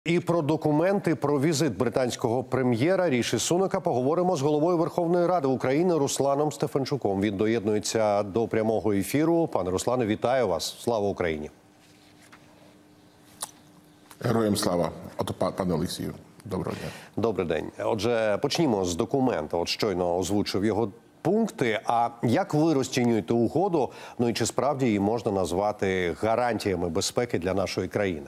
І про документи про візит британського прем'єра Ріші Сунака поговоримо з головою Верховної Ради України Русланом Стефанчуком. Він доєднується до прямого ефіру. Пане Руслане, вітаю вас. Слава Україні. Героям слава. Пане Олексію, доброго дня. Добрий день. Отже, почнімо з документа. От щойно озвучив його пункти. А як ви розцінюєте угоду? Ну і чи справді її можна назвати гарантіями безпеки для нашої країни?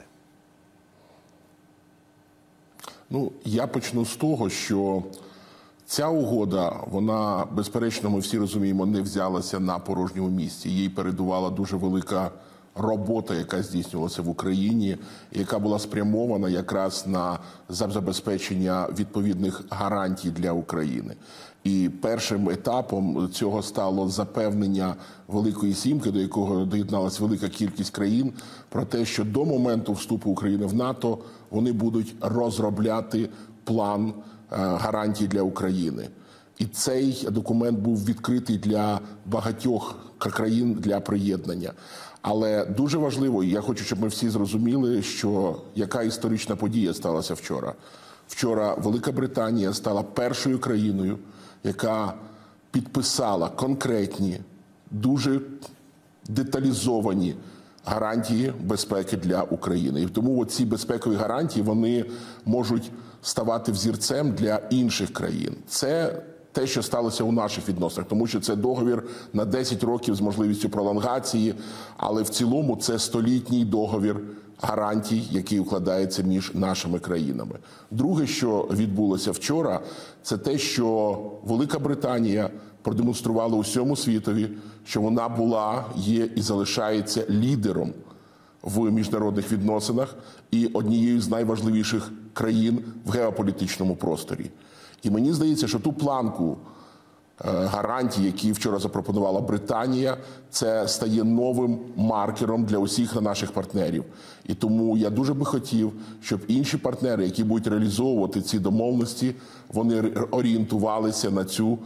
Ну, я почну з того, що ця угода, вона, безперечно, ми всі розуміємо, не взялася на порожньому місці. Їй передувала дуже велика робота, яка здійснювалася в Україні, яка була спрямована якраз на забезпечення відповідних гарантій для України. І першим етапом цього стало запевнення Великої Сімки, до якого доєдналась велика кількість країн, про те, що до моменту вступу України в НАТО вони будуть розробляти план гарантій для України. І цей документ був відкритий для багатьох країн для приєднання. Але дуже важливо, і я хочу, щоб ми всі зрозуміли, що яка історична подія сталася вчора. Вчора Велика Британія стала першою країною, яка підписала конкретні, дуже деталізовані гарантії безпеки для України. І тому ці безпекові гарантії, вони можуть ставати взірцем для інших країн. Це те, що сталося у наших відносинах, тому що це договір на 10 років з можливістю пролонгації, але в цілому це столітній договір гарантій, який укладається між нашими країнами. Друге, що відбулося вчора, це те, що Велика Британія продемонструвала усьому світові, що вона була, є і залишається лідером в міжнародних відносинах і однією з найважливіших країн в геополітичному просторі. І мені здається, що ту планку гарантій, які вчора запропонувала Британія, це стає новим маркером для усіх наших партнерів. І тому я дуже би хотів, щоб інші партнери, які будуть реалізовувати ці домовленості, вони орієнтувалися на цю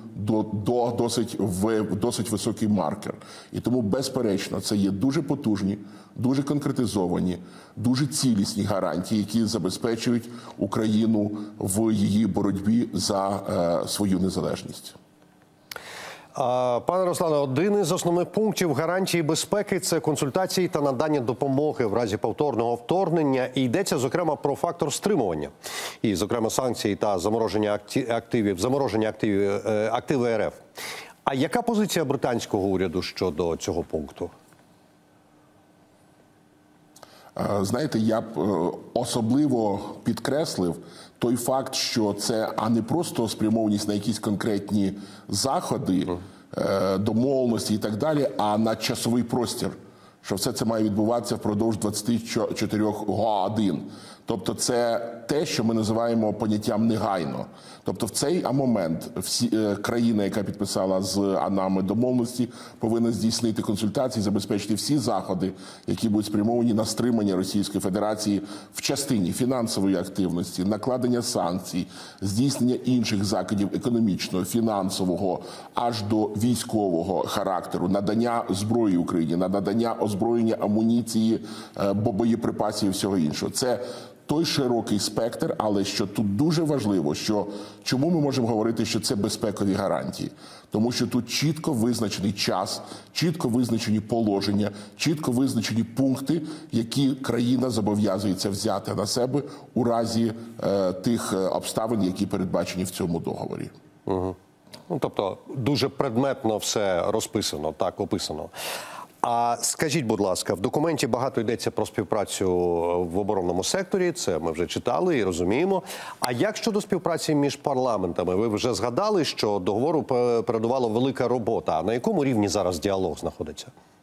досить високий маркер. І тому, безперечно, це є дуже потужні, дуже конкретизовані, дуже цілісні гарантії, які забезпечують Україну в її боротьбі за свою незалежність. Пане Руслане, один із основних пунктів гарантії безпеки – це консультації та надання допомоги в разі повторного вторгнення. І йдеться, зокрема, про фактор стримування. І, зокрема, санкції та замороження активи РФ. А яка позиція британського уряду щодо цього пункту? Знаєте, я б особливо підкреслив той факт, що це не просто спрямованість на якісь конкретні заходи, домовленості і так далі, а на часовий простір, що все це має відбуватися впродовж 24 годин. Тобто це те, що ми називаємо поняттям негайно. Тобто в цей момент країна, яка підписала з нами домовленості, повинна здійснити консультації, забезпечити всі заходи, які будуть спрямовані на стримання Російської Федерації в частині фінансової активності, накладення санкцій, здійснення інших заходів економічного, фінансового, аж до військового характеру, надання зброї Україні, надання озброєння, амуніції, боєприпасів і всього іншого. Це той широкий спектр, але що тут дуже важливо, що чому ми можемо говорити, що це безпекові гарантії? Тому що тут чітко визначений час, чітко визначені положення, чітко визначені пункти, які країна зобов'язується взяти на себе у разі тих обставин, які передбачені в цьому договорі. Угу. Ну, тобто дуже предметно все розписано, так, описано. А скажіть, будь ласка, в документі багато йдеться про співпрацю в оборонному секторі, це ми вже читали і розуміємо. А як щодо співпраці між парламентами? Ви вже згадали, що договору передувала велика робота. А на якому рівні зараз діалог знаходиться?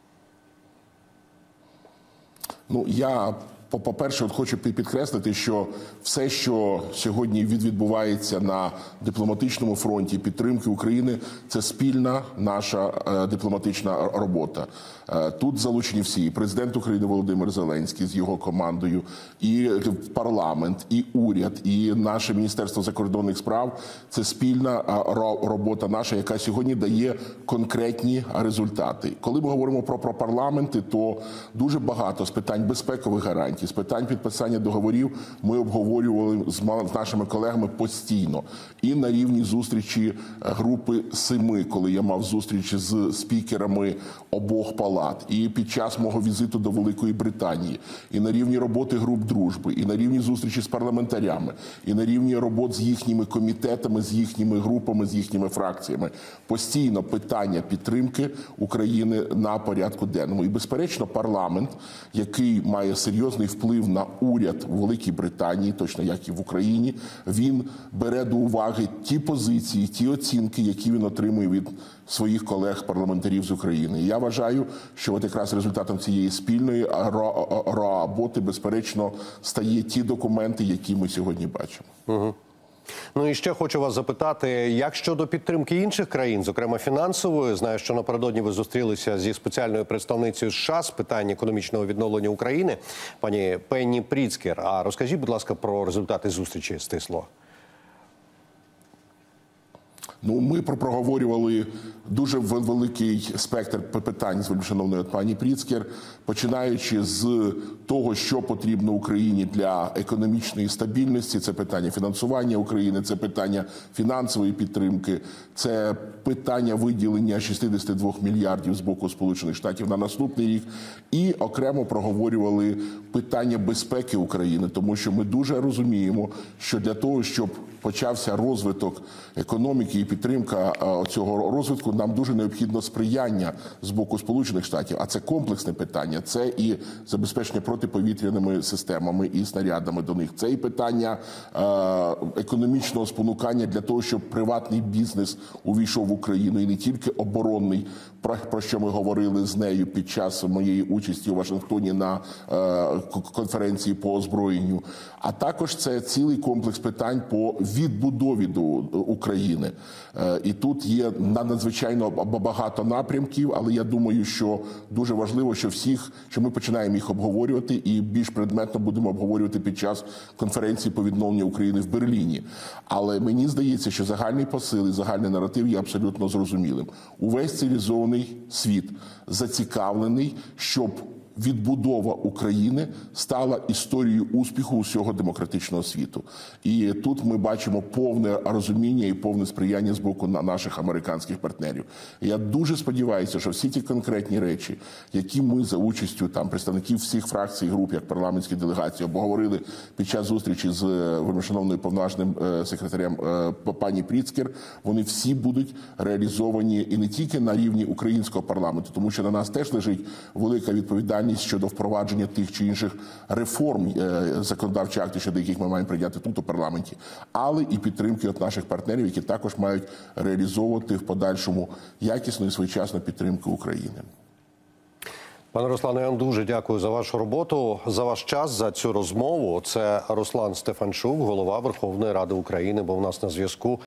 Ну, я, по-перше, хочу підкреслити, що все, що сьогодні відбувається на дипломатичному фронті підтримки України, це спільна наша дипломатична робота. Тут залучені всі: і президент України Володимир Зеленський з його командою, і парламент, і уряд, і наше Міністерство закордонних справ. Це спільна робота наша, яка сьогодні дає конкретні результати. Коли ми говоримо про парламенти, то дуже багато з питань безпекових гарантій, гарантій. З питань підписання договорів ми обговорювали з нашими колегами постійно. І на рівні зустрічі групи 7, коли я мав зустрічі з спікерами обох палат, і під час мого візиту до Великої Британії, і на рівні роботи груп дружби, і на рівні зустрічі з парламентарями, і на рівні робот з їхніми комітетами, з їхніми групами, з їхніми фракціями. Постійно питання підтримки України на порядку денному. І, безперечно, парламент, який має серйозний вплив на уряд у Великій Британії, точно як і в Україні, він бере до уваги ті позиції, ті оцінки, які він отримує від своїх колег-парламентарів з України. І я вважаю, що от якраз результатом цієї спільної роботи, безперечно, стає ті документи, які ми сьогодні бачимо. Угу. Ну і ще хочу вас запитати, як щодо підтримки інших країн, зокрема фінансової? Знаю, що напередодні ви зустрілися зі спеціальною представницею США з питань економічного відновлення України, пані Пенні Пріцкер. А розкажіть, будь ласка, про результати зустрічі стисло. Ну, ми проговорювали дуже великий спектр питань з вельмишановною пані Пріцкер, починаючи з того, що потрібно Україні для економічної стабільності. Це питання фінансування України, це питання фінансової підтримки, це питання виділення 62 мільярдів з боку Сполучених Штатів на наступний рік. І окремо проговорювали питання безпеки України, тому що ми дуже розуміємо, що для того, щоб почався розвиток економіки і підтримка цього розвитку, нам дуже необхідно сприяння з боку Сполучених Штатів. А це комплексне питання. Це і забезпечення протиповітряними системами і снарядами до них. Це і питання економічного спонукання для того, щоб приватний бізнес увійшов в Україну. І не тільки оборонний, про що ми говорили з нею під час моєї участі у Вашингтоні на конференції по озброєнню. А також це цілий комплекс питань по відбудові до України. І тут є надзвичайно багато напрямків, але я думаю, що дуже важливо, що ми починаємо їх обговорювати і більш предметно будемо обговорювати під час конференції по відновленню України в Берліні. Але мені здається, що загальний посил і загальний наратив є абсолютно зрозумілим. Увесь цивілізований світ зацікавлений, щоб відбудова України стала історією успіху усього демократичного світу. І тут ми бачимо повне розуміння і повне сприяння з боку наших американських партнерів. І я дуже сподіваюся, що всі ті конкретні речі, які ми за участю представників всіх фракцій і груп, як парламентські делегації, обговорили під час зустрічі з вельмишановною повноважним секретарем пані Пріцкер, вони всі будуть реалізовані і не тільки на рівні українського парламенту, тому що на нас теж лежить велика відповідальність щодо впровадження тих чи інших реформ законодавчих актів, щодо яких ми маємо прийняти тут у парламенті, але і підтримки від наших партнерів, які також мають реалізовувати в подальшому якісну і своєчасну підтримку України. Пане Руслане, я вам дуже дякую за вашу роботу, за ваш час, за цю розмову. Це Руслан Стефанчук, голова Верховної Ради України, був у нас на зв'язку.